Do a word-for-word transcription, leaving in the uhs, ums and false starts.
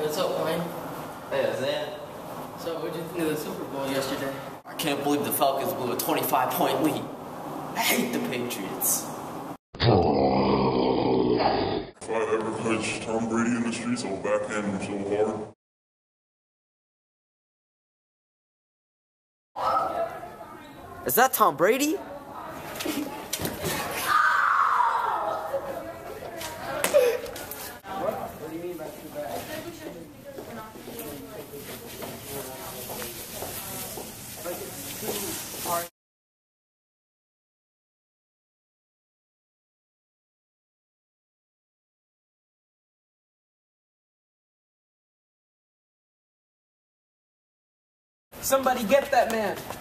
What's up, Wayne? Hey, Zan. So, what'd you think of the Super Bowl yesterday? I can't believe the Falcons blew a twenty-five point lead. I hate the Patriots. If I ever catch Tom Brady in the streets, I'll backhand him so hard. Is that Tom Brady? What do you mean by too bad? Like, it's too hard. Somebody get that man!